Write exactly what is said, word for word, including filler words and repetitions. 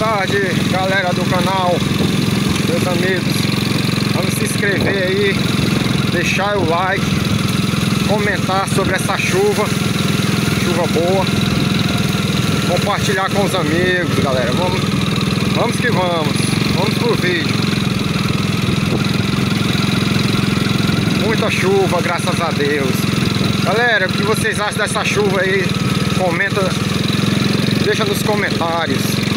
tarde, galera do canal, meus amigos. Vamos se inscrever aí, deixar o like, comentar sobre essa chuva, chuva boa, compartilhar com os amigos, galera. Vamos, vamos que vamos, vamos pro vídeo. Muita chuva, graças a Deus. Galera, o que vocês acham dessa chuva aí? Comenta, deixa nos comentários.